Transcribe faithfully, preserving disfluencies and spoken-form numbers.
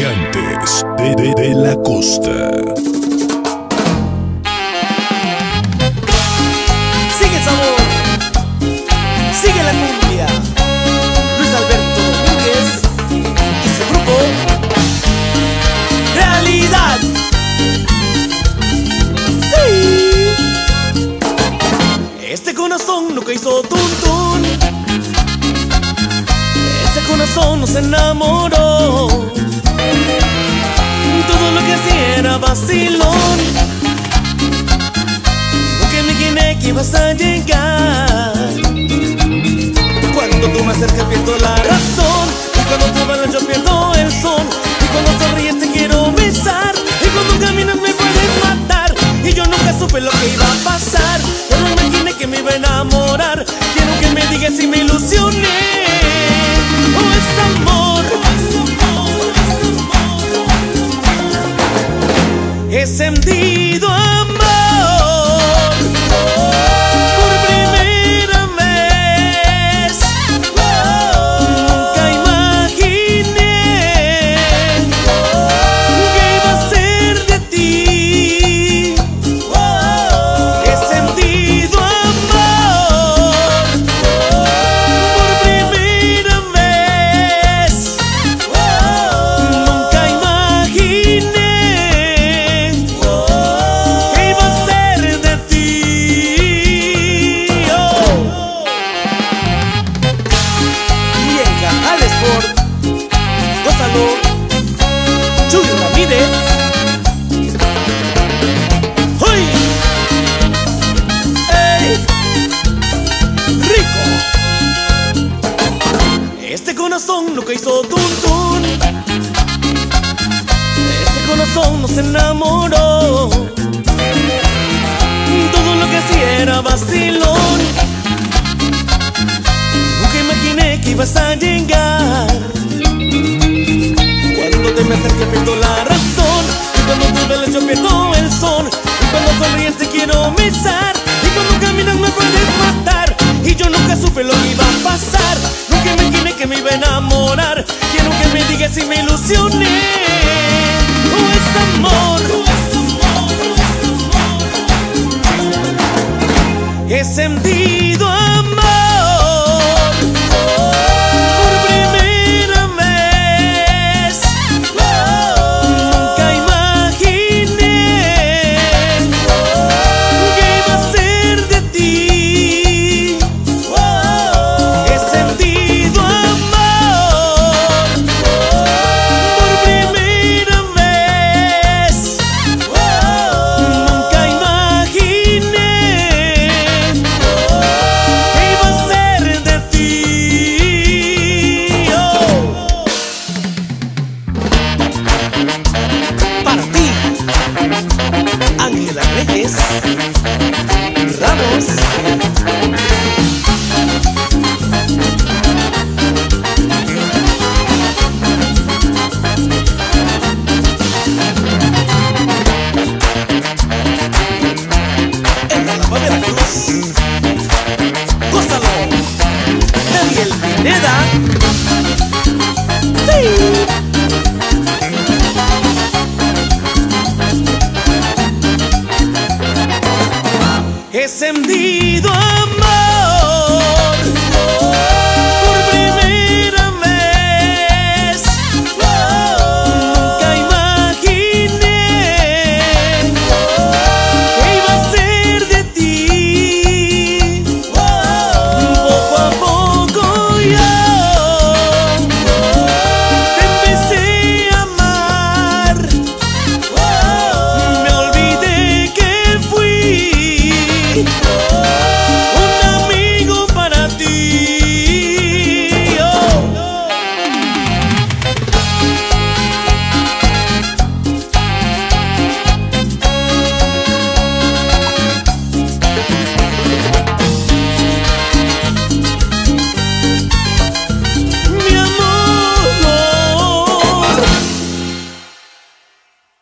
Gigantes de, de, de la costa. Sigue el sabor, sigue la cumbia. Luis Alberto Domínguez y su grupo Realidad. Sí. Este corazón nunca hizo tun tun. Ese corazón no se enamoró. Todo lo que hacía era vacilón. Nunca me imaginé que ibas a llegar. Cuando tú me acercas pierdo la razón. Y cuando tú bailas yo pierdo el son. Y cuando sonríes te quiero besar. Y cuando caminas me puedes matar. Y yo nunca supe lo que iba a pasar. Yo no imaginé que me iba a enamorar. Quiero que me digas si me ilusioné. Oh, es amor, he sentido amor por primera vez. Nunca imaginé que iba a ser de ti. He sentido amor por primera vez. Nunca imaginé Chuy Ramírez. ¡Uy! ¡Ey! ¡Rico! Este corazón nunca hizo tun tun. Ese corazón no se enamoró. Todo lo que hacía era vacilón. Nunca imaginé que ibas a llegar. Cuando te me acerques pierdo la razón. Y cuando tú bailas yo pierdo el son. Y cuando sonríes te quiero besar. Y cuando caminas me puedes matar. Y yo nunca supe lo que iba a pasar. Nunca imaginé que me iba a enamorar. Quiero que me digas si me ilusioné. Oh, es amor, oh, es amor, oh, es amor. He sentido